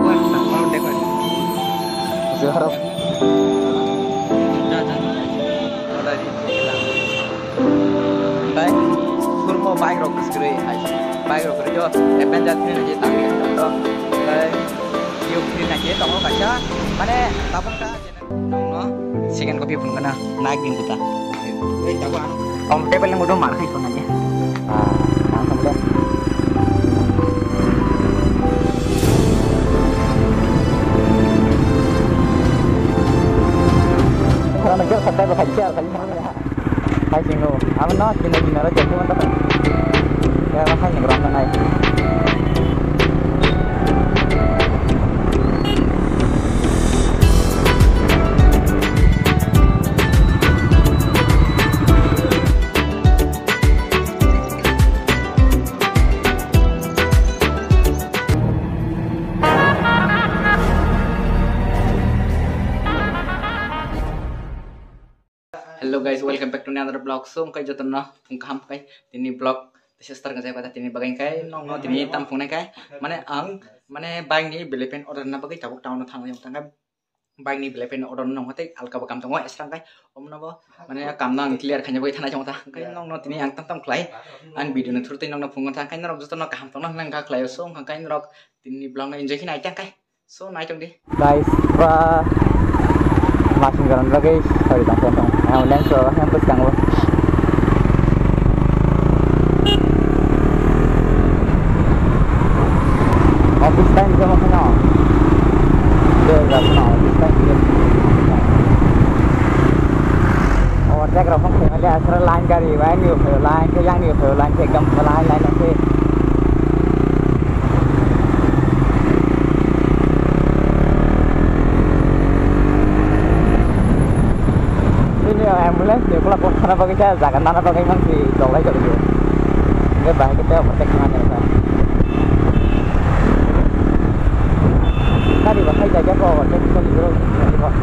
Mau dekor. Seharap. Ada di hilang. Baik, kurma baik rokus kiri aja. Baik rokus jo. Epenjat ni aja tapi to. Baik, yuk ni aja tong kaca. Mana tabung ka no. Second copy pun kena naik din kita. Jagoan. Om table yang udah marah itu aja. Langsung deh. Kalau nak jual sampai berhasil kali mana ya? Hai singgu, aman no, kini kini ada jadi mana kan? Ya macam ni geram nangai. Hello guys, welcome back to another vlog. So, kai jotan na ungkam kai tini vlog sister kai pada tini bagai kai nong no tini tampung na kai mane bang ni belepen order na bagai tabuk town na thang yang tangga bang ni belepen order nong hate alka bakam tong esrang kai om na ba mane kam nang clear khanya bagai thana jong ta kai nong no tini ang tam klai ang video na thurte nong na phung ta kai norok jotan na kam tong nang ka klai so kai norok tini vlog na enjoy khinai tang kai so nai tong di Guys, masing garan lagi sorry tang. Yang lain so yang pesang apa? Office time sama kena. Dia dah kena office time dia. और क्या करो हम खेलने ऐसा लाइन का रिवाइंड नहीं हो लाइन के yang नहीं हो लाइन के एकदम लाइन ऐसे ambulance dia pula kok mana pakai saya jangan mana pakai mang si dolai jadi enggak baik kita protek mana ya tadi pakai jaga kok dia bisa dulu kok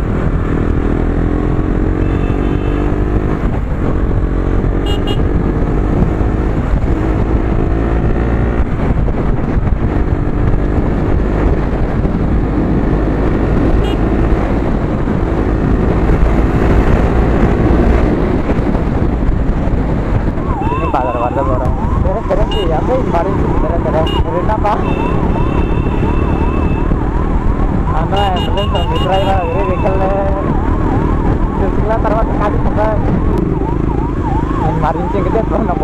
marincing gede belum nopo.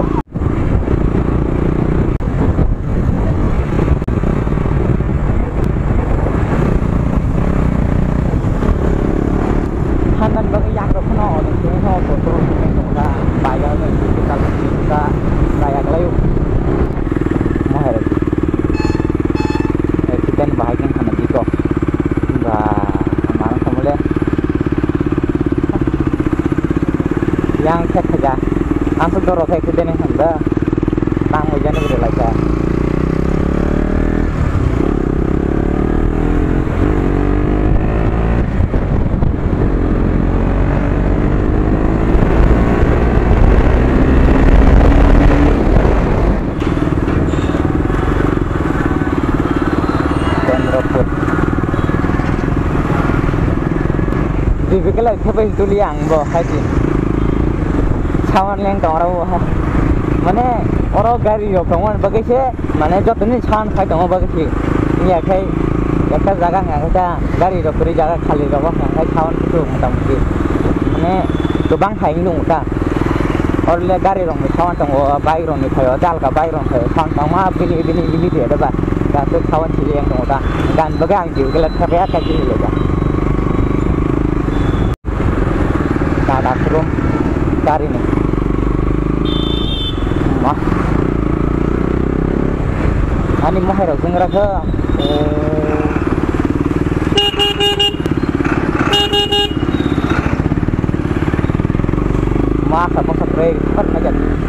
Hanan bagi yang ke kono sini no foto sini kita bayar nih kita saya kelayu. Mahir. Kita bahagian kana dito. Hamaran kemudian yang cek saja. Langsung dorong kayak gede nih anda tang hujannya gede lagi dan robot dibikal aja pas itu liang boh haji Kawan yang orang mana orang gari yo kawan bagi saya mana jauh ni छान खाई तो बगे थी ये खाई एक जगह है kita gari do puri jaga khali do खाई छावन तो मोटा मोटी माने तो बांग खाई नु मोटा और ले gari rong में छावन तो बाइक rong में खायो जाल का बाइक rong खायो छान तो वहां बिली दे दे बा का तो छावन थी yang तो मोटा गान बगे आंग दिउ गलत खबया का जी ले जा का दाखरुम gari ni Ani mahir aku ngerasa masa masa spray cepat aja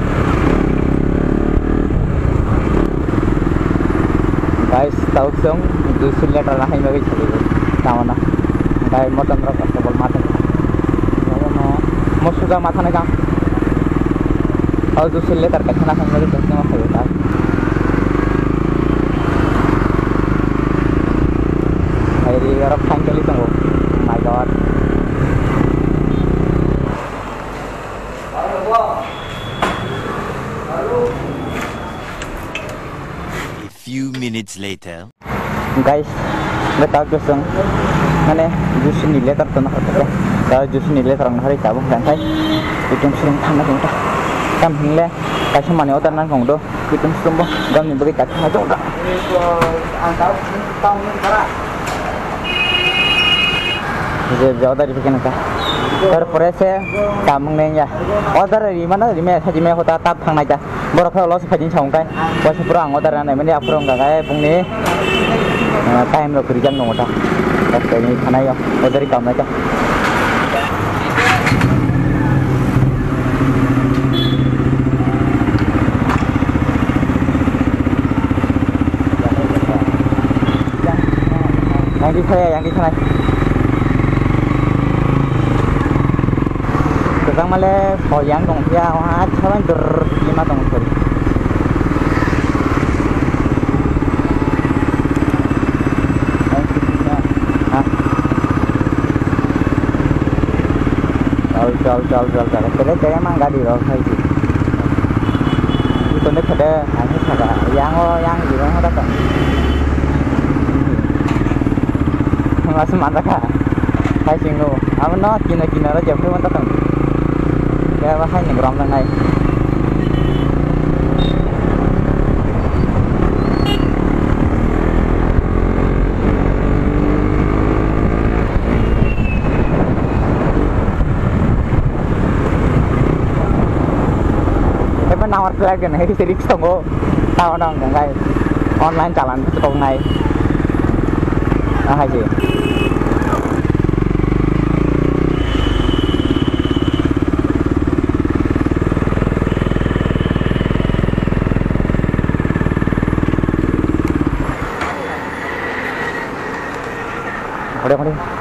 guys tahu dong 200 liter lah yang bagi cari tahu na guys motor mereka sebel mata mau sudah mata nih kan kalau 200 liter kena sang bagi terus nama saya orang finally tunggu. My God. A few minutes later. Guys, betul jusung. Mana jus ni letter tu nak kerja. Kalau jus ni letter orang hari sabung kan saya. Itu sering tanda kita. Kam hingle. Kasi mana order nan kong do. Itu semua. Gam ni bagi kat aja dah. Itu angkau tahun ni berapa? Jadi jauh dari begini kan. Terus saya kamu ni ya. Order di mana di mana sahaja mana kota tap thang aja. Baru kalau loss fajin cawang kan. Bos perang order nan mana apa orang kan. Pung ni time lo kerja nong dah. Tapi ni mana ya order di kamu aja. Yang di sana. Sekarang malah yang dong dia wah cawan lima dong sorry. Jauh. Terus mang gadi roh saya sih. Itu nak ada hanya saja. Yang di mana ada kan? Masih mana kah? Hai singgu, aman no kina raja pun mana tak? Kaya bahaya ni beram lang ay. Tapi nawar flag kan, hei serik songgo, tahu dong kan? Online jalan sekong nai. Hai sih. Udah.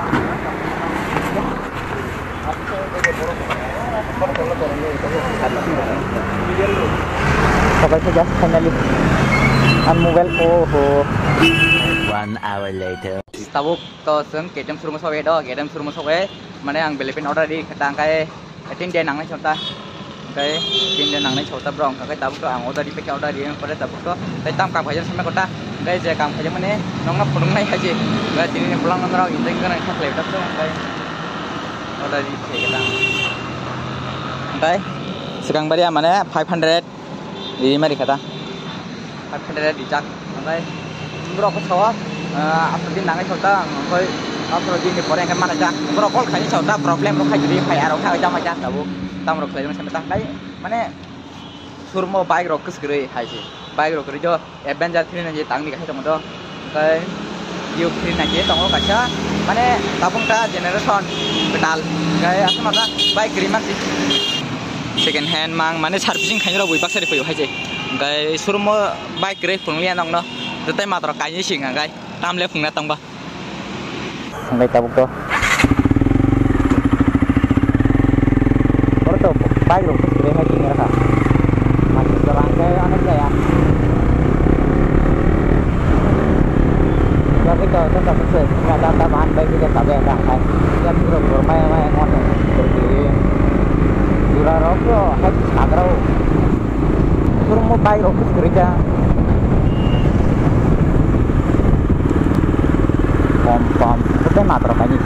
Sampai saja finally. Mobile oh. 1 hour later. Tabuk to seng ketem suruh masuk do, ketem suruh masuk mana yang Philippine order di ketang kai, tin dia nang ni contoh, kai tin dia nang ni contoh brong, kai tabuk to ang order di pakai order di, pada tabuk to, kai tam kam kajian sampai kota, kai je kam kajian mana, nong nak pulung naik kaji, kai tin ni pulang nong indeng kan nak kelip tu, kai order di pakai ketang, kai sekarang beri mana 500 di mana di kata, 500 di cak, kai berapa sawah? Apa dia nangai contoh, kau apa dia ni orang kan mana aja, berapa kali contoh problem orang jadi kayak orang aja macam tahu, tahu orang kali macam tak, mana surmo bike rock sekali, haji, bike rock itu, Avenger 3 nanti tang ni kasih tamu tu, kau Duke 3 nanti tamu kasih, mana tabung ta generation pedal, kau apa mana bike krimak sih, second hand mang, mana servicing kayaknya orang buat seri punya haji, kau surmo bike grey penglian orang no. Tapi matra kayaknya sih nggak, tam left nggak tambah. Sampai tabuk tu. Orang tu baik loh, sebenarnya haji ni rasa. Masih jalan ke anak saya. Tapi kalau tu tak betul, nggak ada tambahan baik kita tak ada kan. Yang bermain ngono seperti dura rokok, haji sagrau. Semua baik loh kerja. Pom, itu matra banyak.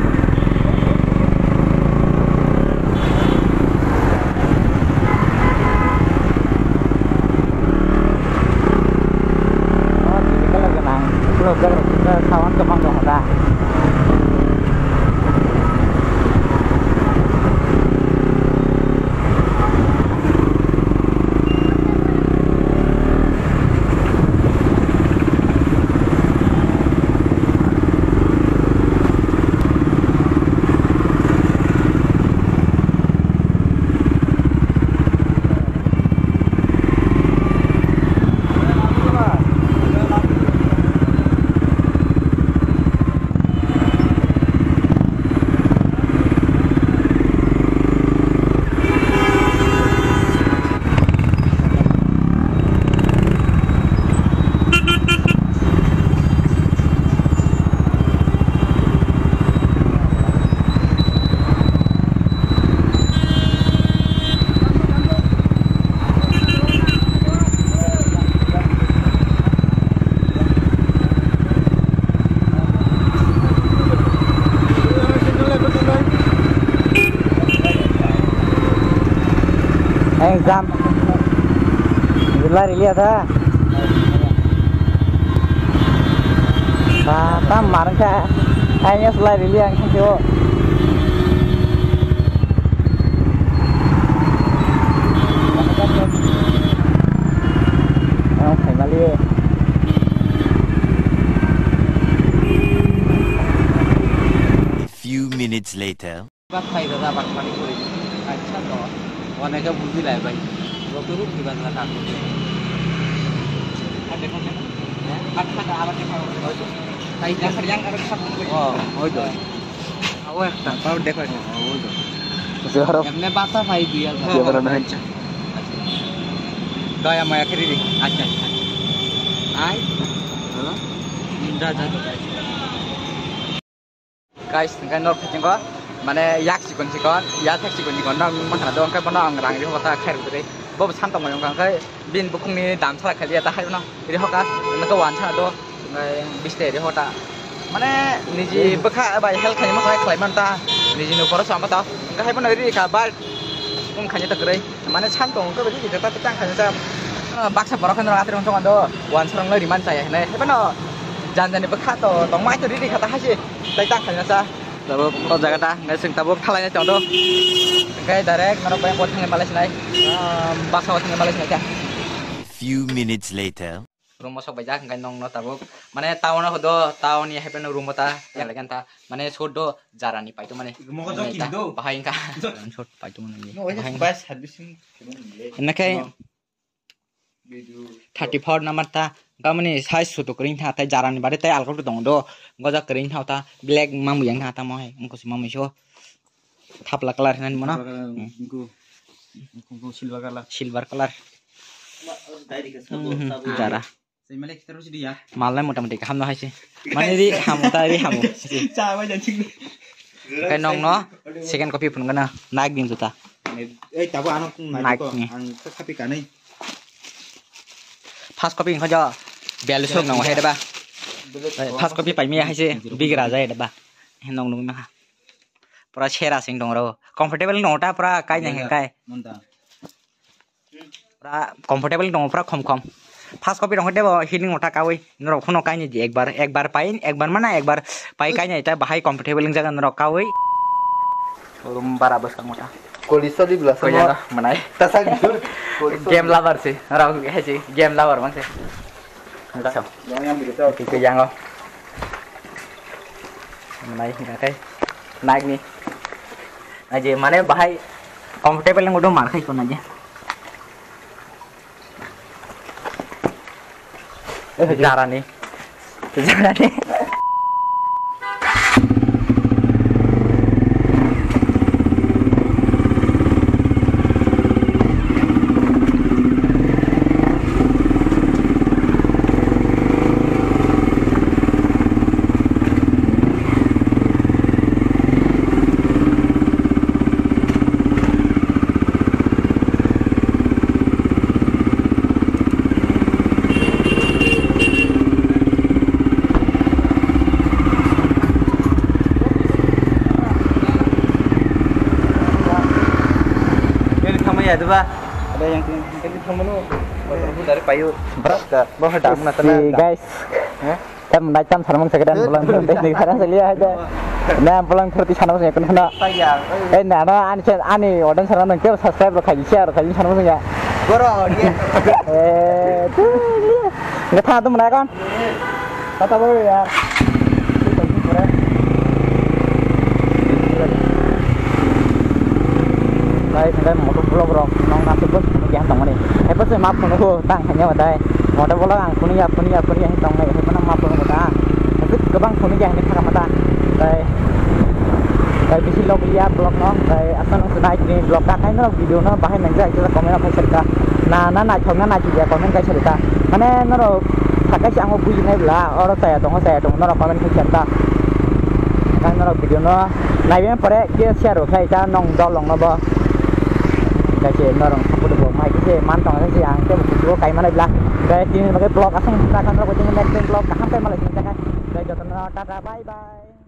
Oh, ini kalau kenang, blogger kawan kemang dong dah. exam lari lihat ha tam marang ka hanya lari lihat kan tu phải mà lihat Few minutes later. bác thầy ra bác phải đi rồi anh chắc đóวันนี้ก็บุญที่ไหลไปเราตัวรูปที่บ้านละกันอันเดียวกันนะอันข้างหน้าอันเดียวกันไอ้ยังขยันอะไรสักคนอ๋อโอ้ยตัวเอาไว้ตั้งเป้าเด็กไว้โอ้ยตัวseharap yang ne bata bhai dia seharap nahan cha gaya maya khiri ri acha ai da guys kan nor phaching ko mane yak sikon sikon ya thak sikon sikon nang mana do angkai bono ang rang ri hota khair gure bo san tong ang kai bin bukung ni dam sala khali ta hai no ri hoka na ko wan cha do ngai biste ri hota mane niji bakha ba hel khani ma khlai man ta niji no poro sama ta ka hai bono ri ka ba ung khani ta gure mane san tong ko ri ta tang khani ta baksa poro khan ra tri ong do wan sarang lai ri man cha ya ne hai bono jan jan ni bakha to tong mai to ri kha ta hai si tai tang khani ta tabuk oh jaga ta ngai sing tabuk thalai chong do ngai direct mano bayang ko thangai malai sinai baksa ko thangai malai sinai ka Few minutes later. room mo sok bajak ngai nong no tabuk mane town no hodo town ni hepen room ta ya lagan ta mane shot do jarani pai to mane mo ko jokin do bahain ka shot pai to mane bahain bas servicing enakai 34 number ta gamani size suto kring tha tai jarani bare tai alko dong do goja kring tha ta black mamu yang tha ta mo hai ko si mamu sho thapla color nan mo na ko silver color jara malai motamoti ham no hai si mane ri ham ta ri ham cha ba jan ching kai nong no second copy phun gana naik din juta ei tabu anok naik ko ang kapi kanai first copy kho jo bel sok nang hai da ba first copy pai mi hai se bigra jai da ba nong nong ma pura chera sing dong ro comfortable nota pura kai nang kai pura comfortable dong pura khom khom first copy dong debo healing nota kawai nro khono kai ni ek bar pain ek bar mana ek bar pai kai ni ta bahai comfortable ling jaga nro kawai rum bara bas kang mota kolisa di belah sama manai tasak game lover sih orang kayak sih game lover mang sih enggak so yang begitu itu yang lo manai enggak naik nih aja mana bahai comfortable yang udah markai kon aja jarang nih ya itu ba ada yang di temen lu dari payu berat dah bawa dak na tana guys kan macam sarmang sekedan pulang teknik sana saya lihat aja nah pulang terus sana saya kena nah ani order sana nang ke subscribe lo kaji share kaji sana ya goro dia tuh nggak tahu tuh mana kan kata baru ya đây thì đây một cái vlog rồi nó làm cái bớt nó giảm tổng này hay bớt sẽ map nó tăng thành nhau ở đây một cái vlog ăn phun nha tổng này hay nó map nó ta cái cái băng phun nha này khác mà ta đây đây cái vlog blog nó đây asan nó sedai ini blog ta thấy nó video nó bahai nang jai kita komen apa cerita na chong na juga komen kai cerita mana nó pakai si anggo buji nai bla orang saya dong nó komen kai cerita kan nó video nó này bên pare kia share rồi khai cha nong do lòng nó bo cái chuyện nó rong sắp được mai cái gì man tòng cái gì ăn cái một chỗ cái mà này là cái tin cái blog asal kita kanเราก็จะ next blog นะ sampai malah ini kan. Jadi, tata bye bye.